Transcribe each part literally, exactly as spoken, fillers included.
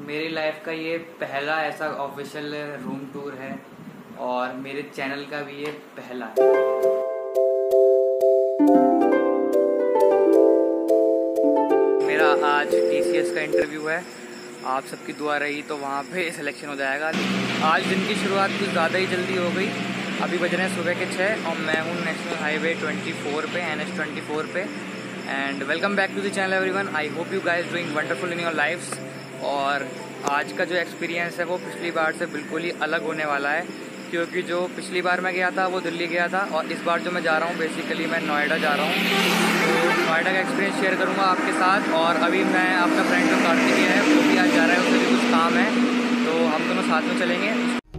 मेरी लाइफ का ये पहला ऐसा ऑफिशियल रूम टूर है और मेरे चैनल का भी ये पहला है। मेरा आज टी सी एस का इंटरव्यू है। आप सबकी दुआ रही तो वहाँ पे सिलेक्शन हो जाएगा। आज दिन की शुरुआत कुछ ज़्यादा ही जल्दी हो गई। अभी बज रहे हैं सुबह के छः और मैं हूँ नेशनल हाईवे चौबीस पे, एन एच चौबीस पे। And welcome back to the channel everyone. I hope you guys doing wonderful in your lifes. और आज का जो एक्सपीरियंस है वो पिछली बार से बिल्कुल ही अलग होने वाला है, क्योंकि जो पिछली बार मैं गया था वो दिल्ली गया था और इस बार जो मैं जा रहा हूँ बेसिकली मैं नोएडा जा रहा हूँ। तो नोएडा का एक्सपीरियंस शेयर करूँगा आपके साथ। और अभी मैं अपना फ्रेंड जो कार्तिक है वो भी आज जा रहा है, उससे भी कुछ काम है, तो हम दोनों साथ में चलेंगे।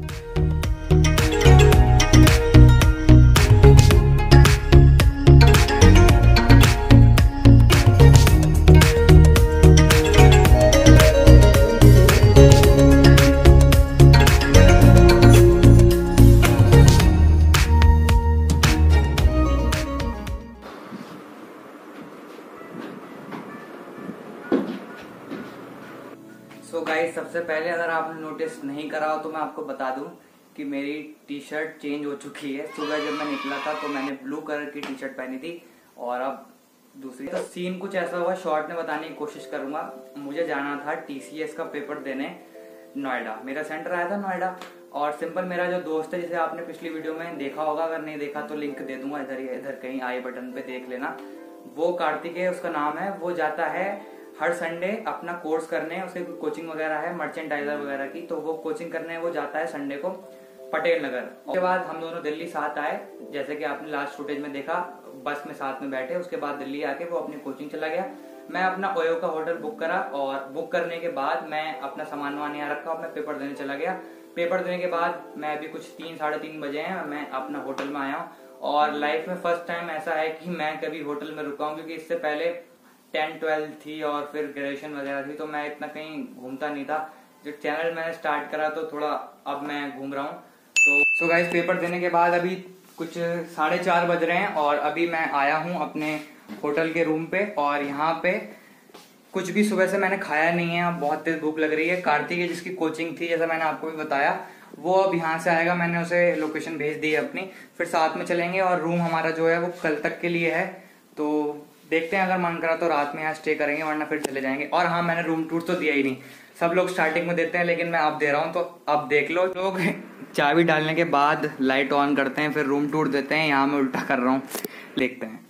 सो गाइस, सबसे पहले अगर आपने नोटिस नहीं करा हो तो मैं आपको बता दूं कि मेरी टी शर्ट चेंज हो चुकी है। सुबह जब मैं निकला था तो मैंने ब्लू कलर की टी शर्ट पहनी थी और अब दूसरी। तो सीन कुछ ऐसा हुआ, शॉर्ट में बताने की कोशिश करूंगा। मुझे जाना था टी सी एस का पेपर देने नोएडा। मेरा सेंटर आया था नोएडा और सिंपल मेरा जो दोस्त है, जिसे आपने पिछली वीडियो में देखा होगा, अगर नहीं देखा तो लिंक दे दूंगा इधर इधर कहीं आई बटन पे देख लेना। वो कार्तिक है उसका नाम है। वो जाता है हर संडे अपना कोर्स करने, उसके कोचिंग वगैरह है मर्चेंडाइजर वगैरह की, तो वो कोचिंग करने वो जाता है संडे को पटेल नगर। उसके बाद हम दोनों दिल्ली साथ आए, जैसे कि आपने लास्ट फुटेज में देखा, बस में साथ में बैठे। उसके बाद दिल्ली आके वो अपनी कोचिंग चला गया। मैं अपना ओयो का होटल बुक करा और बुक करने के बाद मैं अपना सामान वामान यहाँ रखा और मैं पेपर देने चला गया। पेपर देने के बाद मैं अभी कुछ तीन साढ़े तीन बजे हैं, मैं अपना होटल में आया हूँ। और लाइफ में फर्स्ट टाइम ऐसा है कि मैं कभी होटल में रुका हूँ, क्योंकि इससे पहले टेन ट्वेल्व थी और फिर ग्रेजुएशन वगैरह थी, तो मैं इतना कहीं घूमता नहीं था। जो चैनल मैंने स्टार्ट करा तो थोड़ा अब मैं घूम रहा हूँ। तो सो गाइस, पेपर देने के बाद अभी कुछ साढ़े चार बज रहे हैं और अभी मैं आया हूँ अपने होटल के रूम पे। और यहाँ पे कुछ भी सुबह से मैंने खाया नहीं है, बहुत तेज भूख लग रही है। कार्तिक है जिसकी कोचिंग थी, जैसा मैंने आपको भी बताया, वो अब यहाँ से आएगा। मैंने उसे लोकेशन भेज दी है अपनी, फिर साथ में चलेंगे। और रूम हमारा जो है वो कल तक के लिए है, तो देखते हैं, अगर मन करा तो रात में यहाँ स्टे करेंगे, वरना फिर चले जाएंगे। और हाँ, मैंने रूम टूर तो दिया ही नहीं। सब लोग स्टार्टिंग में देते हैं, लेकिन मैं अब दे रहा हूँ, तो अब देख लो। लोग चाबी डालने के बाद लाइट ऑन करते हैं, फिर रूम टूर देते हैं। यहाँ मैं उल्टा कर रहा हूँ, देखते हैं।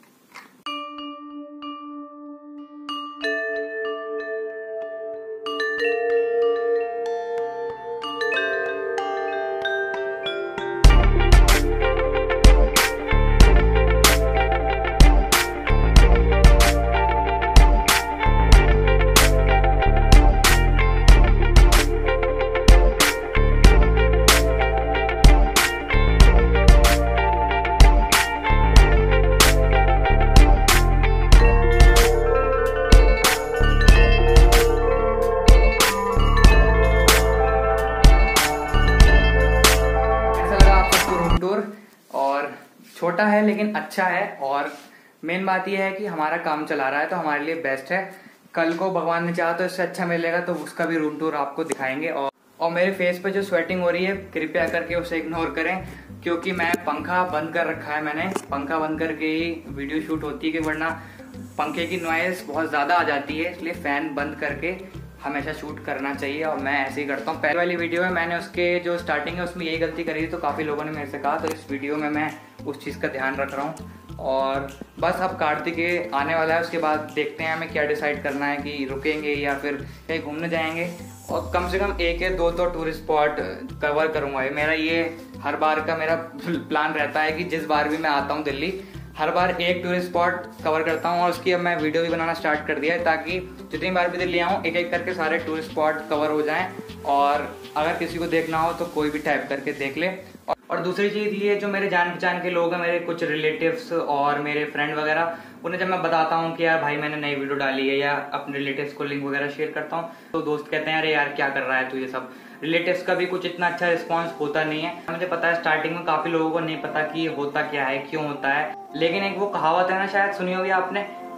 और छोटा है लेकिन अच्छा है, और मेन बात यह है कि हमारा काम चला रहा है तो हमारे लिए बेस्ट है। कल को भगवान ने चाहा तो इससे अच्छा मिलेगा, तो उसका भी रूम टूर आपको दिखाएंगे। और और मेरे फेस पे जो स्वेटिंग हो रही है, कृपया करके उसे इग्नोर करें, क्योंकि मैं पंखा बंद कर रखा है। मैंने पंखा बंद करके ही वीडियो शूट होती है, कि वरना पंखे की नॉइज बहुत ज्यादा आ जाती है, इसलिए फैन बंद करके हमेशा शूट करना चाहिए। और मैं ऐसे ही करता हूँ। पहले वाली वीडियो में मैंने उसके जो स्टार्टिंग है उसमें यही गलती करी थी, तो काफ़ी लोगों ने मेरे से कहा, तो इस वीडियो में मैं उस चीज़ का ध्यान रख रहा हूँ। और बस अब कार्तिक आने वाला है, उसके बाद देखते हैं हमें क्या डिसाइड करना है, कि रुकेंगे या फिर कहीं घूमने जाएंगे। और कम से कम एक या दो तो टूरिस्ट स्पॉट कवर करूँगा। मेरा ये हर बार का मेरा प्लान रहता है कि जिस बार भी मैं आता हूँ दिल्ली, हर बार एक टूरिस्ट स्पॉट कवर करता हूँ। और उसकी अब मैं वीडियो भी बनाना स्टार्ट कर दिया है, ताकि जितनी बार भी दिल्ली आऊँ एक एक करके सारे टूरिस्ट स्पॉट कवर हो जाएं। और अगर किसी को देखना हो तो कोई भी टाइप करके देख ले। और दूसरी चीज़ ये, जो मेरे जान पहचान के लोग हैं, मेरे कुछ रिलेटिव्स और मेरे फ्रेंड वगैरह, उन्हें जब मैं बताता हूँ कि यार भाई मैंने नई वीडियो डाली है, या अपने रिलेटिव्स को लिंक वगैरह शेयर करता हूँ, तो दोस्त कहते हैं अरे यार क्या कर रहा है तू ये सब। रिलेटिव्स का भी कुछ इतना अच्छा रिस्पांस होता नहीं है। मुझे पता है स्टार्टिंग में काफी लोगों को नहीं पता कि होता क्या है, क्यों होता है, लेकिन एक वो कहावत है ना, शायद सुनी होगी आपने,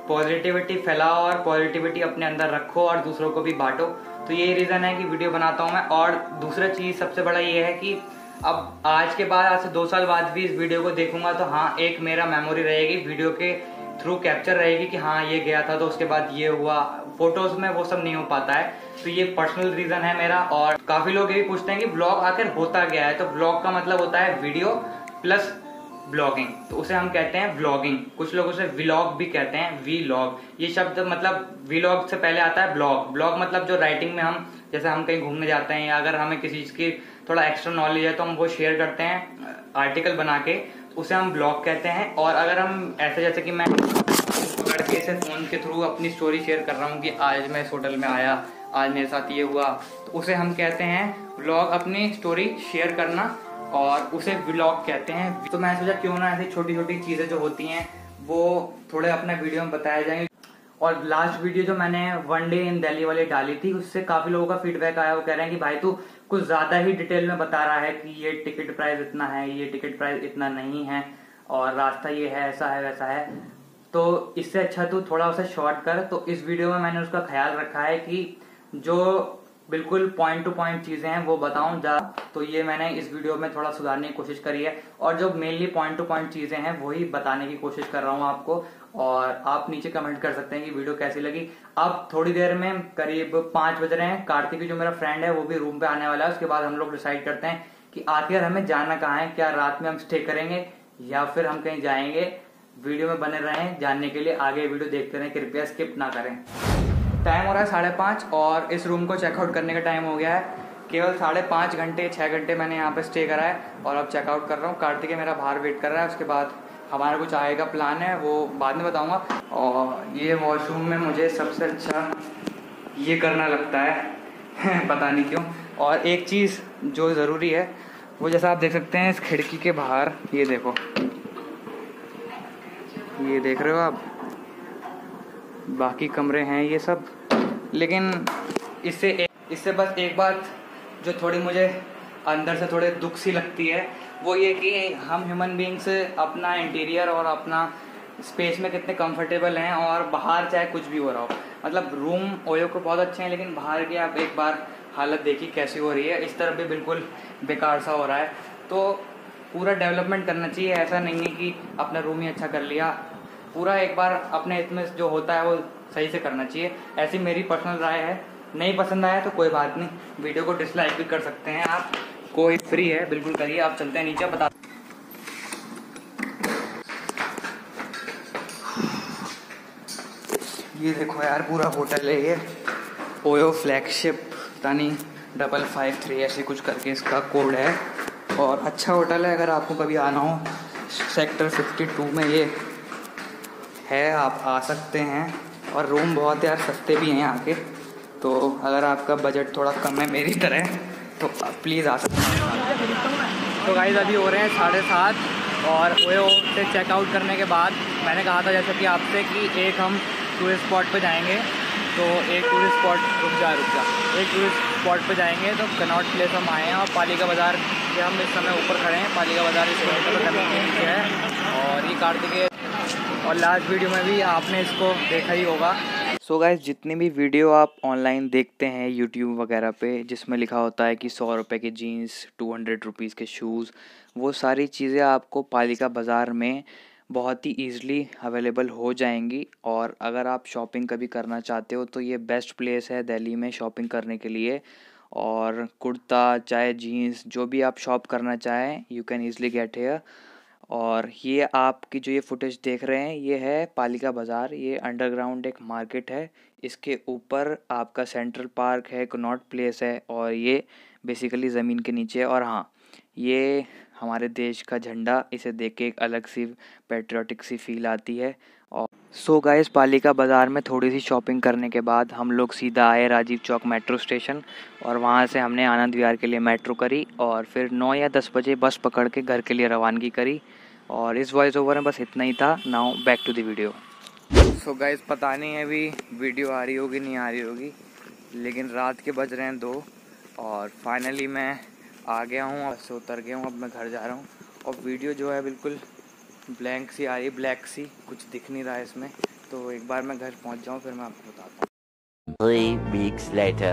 पॉजिटिविटी फैलाओ और पॉजिटिविटी अपने अंदर रखो और दूसरों को भी बांटो। तो यही रीज़न है कि वीडियो बनाता हूँ मैं। और दूसरा चीज़ सबसे बड़ा ये है कि अब आज के बाद, आज से दो साल बाद भी इस वीडियो को देखूंगा तो हाँ, एक मेरा मेमोरी रहेगी, वीडियो के थ्रू कैप्चर रहेगी कि हाँ ये गया था तो उसके बाद ये हुआ। फोटोज में वो सब नहीं हो पाता है, तो ये पर्सनल रीज़न है मेरा। और काफ़ी लोग ये भी पूछते हैं कि ब्लॉग आखिर होता क्या है। तो ब्लॉग का मतलब होता है वीडियो प्लस ब्लॉगिंग, तो उसे हम कहते हैं ब्लॉगिंग। कुछ लोग उसे व्लॉग भी कहते हैं, वीलॉग। ये शब्द मतलब व्लॉग से पहले आता है ब्लॉग। ब्लॉग मतलब जो राइटिंग में हम, जैसे हम कहीं घूमने जाते हैं या अगर हमें किसी चीज़ की थोड़ा एक्स्ट्रा नॉलेज है तो हम वो शेयर करते हैं आर्टिकल बना के, उसे हम ब्लॉग कहते हैं। और अगर हम ऐसे, जैसे कि मैं पकड़ के इसे फ़ोन के थ्रू अपनी स्टोरी शेयर कर रहा हूँ कि आज मैं इस होटल में आया, आज मेरे साथ ये हुआ, तो उसे हम कहते हैं व्लॉग, अपनी स्टोरी शेयर करना, और उसे व्लॉग कहते हैं। तो मैं सोचा क्यों ना ऐसी छोटी छोटी चीज़ें जो होती हैं वो थोड़े अपने वीडियो में बताया जाएंगे। और लास्ट वीडियो जो मैंने वन डे इन दिल्ली वाली डाली थी, उससे काफ़ी लोगों का फीडबैक आया। वो कह रहे हैं कि भाई तू कुछ ज़्यादा ही डिटेल में बता रहा है कि ये टिकट प्राइस इतना है, ये टिकट प्राइस इतना नहीं है, और रास्ता ये है, ऐसा है, वैसा है, तो इससे अच्छा तू थोड़ा उसे शॉर्ट कर। तो इस वीडियो में मैंने उसका ख्याल रखा है कि जो बिल्कुल पॉइंट टू पॉइंट चीज़ें हैं वो बताऊं जा। तो ये मैंने इस वीडियो में थोड़ा सुधारने की कोशिश करी है, और जो मेनली पॉइंट टू पॉइंट चीज़ें हैं वही बताने की कोशिश कर रहा हूँ आपको। और आप नीचे कमेंट कर सकते हैं कि वीडियो कैसी लगी। अब थोड़ी देर में करीब पाँच बज रहे हैं, कार्तिक जो मेरा फ्रेंड है वो भी रूम पे आने वाला है। उसके बाद हम लोग डिसाइड करते हैं कि आखिर हमें जाना कहाँ है, क्या रात में हम स्टे करेंगे या फिर हम कहीं जाएंगे। वीडियो में बने रहें जानने के लिए, आगे वीडियो देखते रहें, कृपया स्किप ना करें। टाइम हो रहा है साढ़े पाँच और इस रूम को चेकआउट करने का टाइम हो गया है। केवल साढ़े पाँच घंटे छः घंटे मैंने यहाँ पे स्टे करा है और अब चेकआउट कर रहा हूँ। कार्तिक मेरा बाहर वेट कर रहा है। उसके बाद हमारा कुछ आगे का प्लान है, वो बाद में बताऊँगा। और ये वॉशरूम में मुझे सबसे अच्छा ये करना लगता है पता नहीं क्यों। और एक चीज़ जो ज़रूरी है वो, जैसा आप देख सकते हैं इस खिड़की के बाहर, ये देखो, ये देख रहे हो आप, बाकी कमरे हैं ये सब। लेकिन इससे इससे बस एक बात जो थोड़ी मुझे अंदर से थोड़े दुख सी लगती है वो ये कि हम ह्यूमन बीइंग्स अपना इंटीरियर और अपना स्पेस में कितने कंफर्टेबल हैं, और बाहर चाहे कुछ भी हो रहा हो। मतलब रूम ओयो को बहुत अच्छे हैं, लेकिन बाहर की आप एक बार हालत देखिए कैसी हो रही है। इस तरफ भी बिल्कुल बेकार सा हो रहा है। तो पूरा डेवलपमेंट करना चाहिए। ऐसा नहीं है कि अपना रूम ही अच्छा कर लिया, पूरा एक बार अपने इसमें जो होता है वो सही से करना चाहिए। ऐसी मेरी पर्सनल राय है। नहीं पसंद आया तो कोई बात नहीं, वीडियो को डिसलाइक भी कर सकते हैं आप, कोई फ्री है, बिल्कुल करिए। आप चलते हैं नीचे, बता। ये देखो यार, पूरा होटल है ये, ओयो फ्लैगशिप, पता नहीं डबल फाइव थ्री ऐसे कुछ करके इसका कोड है। और अच्छा होटल है, अगर आपको कभी आना हो सेक्टर फिफ्टी टू में ये है, आप आ सकते हैं। और रूम बहुत यार सस्ते भी हैं यहाँ के, तो अगर आपका बजट थोड़ा कम है मेरी तरह तो प्लीज़ आ सकते हैं। तो गाइस अभी हो रहे हैं साढ़े सात और ओयो से चेकआउट करने के बाद मैंने कहा था जैसे कि आपसे कि एक हम टूरिस्ट स्पॉट पे जाएंगे। तो एक टूरिस्ट स्पॉट रुक जा रुक जा एक टूरिस्ट स्पॉट पे जाएंगे। तो कनॉट प्लेस हम आए हैं और पालिका बाज़ार के हम इस समय ऊपर खड़े हैं। पालिका बाज़ार इस होटल ज़मीन के नीचे है। और ये कार्तिक, और लास्ट वीडियो में भी आपने इसको देखा ही होगा। सो so गाइस, जितनी भी वीडियो आप ऑनलाइन देखते हैं यूट्यूब वगैरह पे जिसमें लिखा होता है कि सौ रुपये के जीन्स, टू हंड्रेड रुपीज़ के शूज़, वो सारी चीज़ें आपको पालिका बाज़ार में बहुत ही ईज़िली अवेलेबल हो जाएंगी। और अगर आप शॉपिंग कभी करना चाहते हो तो ये बेस्ट प्लेस है दिल्ली में शॉपिंग करने के लिए। और कुर्ता चाहे जीन्स जो भी आप शॉप करना चाहें, you can easily get here. और ये आपकी जो ये फुटेज देख रहे हैं ये है पालिका बाज़ार। ये अंडरग्राउंड एक मार्केट है, इसके ऊपर आपका सेंट्रल पार्क है, कनॉट प्लेस है, और ये बेसिकली ज़मीन के नीचे है। और हाँ, ये हमारे देश का झंडा, इसे देख के एक अलग सी पैट्रियोटिक सी फील आती है। और सो गाइस, पालिका बाज़ार में थोड़ी सी शॉपिंग करने के बाद हम लोग सीधा आए राजीव चौक मेट्रो स्टेशन, और वहाँ से हमने आनंद विहार के लिए मेट्रो करी और फिर नौ या दस बजे बस पकड़ के घर के लिए रवानगी करी। और इस वॉइस ओवर में बस इतना ही था। Now back to the video. So guys, पता नहीं अभी वीडियो आ रही होगी नहीं आ रही होगी, लेकिन रात के बज रहे हैं दो और फाइनली मैं आ गया हूँ, बस से उतर गया हूँ। अब मैं घर जा रहा हूँ और वीडियो जो है बिल्कुल ब्लैंक सी आ रही है, ब्लैक सी, कुछ दिख नहीं रहा है इसमें। तो एक बार मैं घर पहुंच जाऊं फिर मैं आपको बताता हूँ। Three weeks later.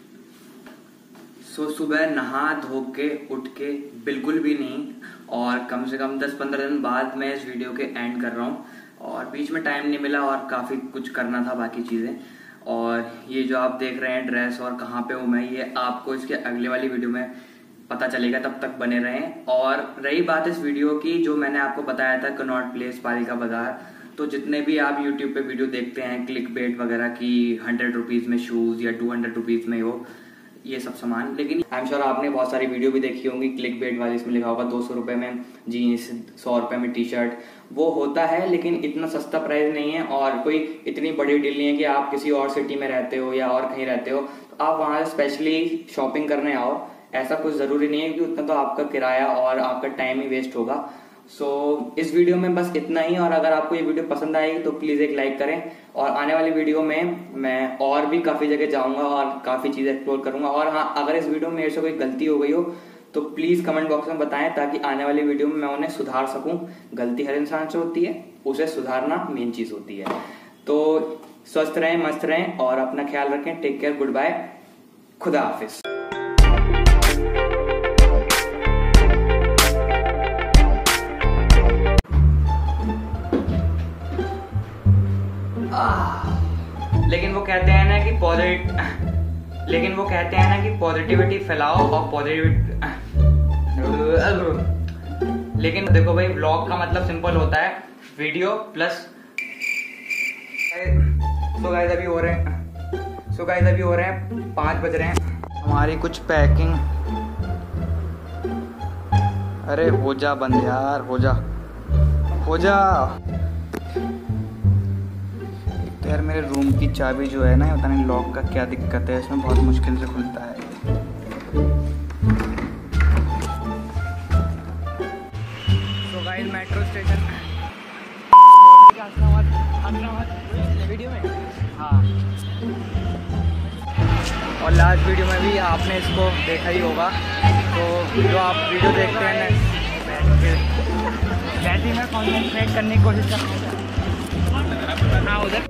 सो so, सुबह नहा धो के उठ के बिल्कुल भी नहीं, और कम से कम दस पंद्रह दिन बाद मैं इस वीडियो के एंड कर रहा हूँ, और बीच में टाइम नहीं मिला और काफ़ी कुछ करना था बाकी चीज़ें। और ये जो आप देख रहे हैं ड्रेस और कहाँ पे हूँ मैं, ये आपको इसके अगले वाली वीडियो में पता चलेगा, तब तक बने रहें। और रही बात इस वीडियो की, जो मैंने आपको बताया था कनॉट प्लेस पालिका बाजार, तो जितने भी आप यूट्यूब पे वीडियो देखते हैं क्लिक बेट वगैरह की, हंड्रेड रुपीज़ में शूज़ या टू हंड्रेड रुपीज़ में हो ये सब सामान, लेकिन आई एम श्योर आपने बहुत सारी वीडियो भी देखी होंगी क्लिक बेट वाली, इसमें लिखा होगा दो सौ रुपये में जीन्स, सौ रुपये में टी शर्ट। वो होता है लेकिन इतना सस्ता प्राइस नहीं है, और कोई इतनी बड़ी डील नहीं है कि आप किसी और सिटी में रहते हो या और कहीं रहते हो तो आप वहाँ से स्पेशली शॉपिंग करने आओ। ऐसा कुछ ज़रूरी नहीं है कि उतना तो आपका किराया और आपका टाइम ही वेस्ट होगा। सो so, इस वीडियो में बस इतना ही, और अगर आपको ये वीडियो पसंद आएगी तो प्लीज़ एक लाइक करें। और आने वाली वीडियो में मैं और भी काफ़ी जगह जाऊंगा और काफ़ी चीज़ें एक्सप्लोर करूंगा। और हाँ, अगर इस वीडियो में मेरे से कोई गलती हो गई हो तो प्लीज़ कमेंट बॉक्स में बताएं, ताकि आने वाली वीडियो में मैं उन्हें सुधार सकूं। गलती हर इंसान से होती है, उसे सुधारना मेन चीज़ होती है। तो स्वस्थ रहें, मस्त रहें और अपना ख्याल रखें। टेक केयर, गुड बाय, खुदा हाफिज़। लेकिन वो कहते हैं ना कि पॉजिटिव लेकिन वो कहते हैं ना कि पॉजिटिविटी फैलाओ और पॉजिटिविटी लेकिन देखो भाई, व्लॉग का मतलब सिंपल होता है वीडियो प्लस। सो गाइस अभी हो रहे हैं सो गाइस अभी हो रहे हैं पाँच बज रहे हैं। हमारी कुछ पैकिंग, अरे हो जा बंद यार, हो जा हो जा यार। मेरे रूम की चाबी जो है ना, पता नहीं लॉक का क्या दिक्कत है, इसमें बहुत मुश्किल से खुलता है। तो गाइस मेट्रो स्टेशन वीडियो में, हाँ, और लास्ट वीडियो में भी आपने इसको देखा ही होगा। तो जो आप वीडियो देखते हैं ना, वैसे ही मैं कॉन्सेंट्रेट करने की कोशिश कर रहा हूँ। हाँ उधर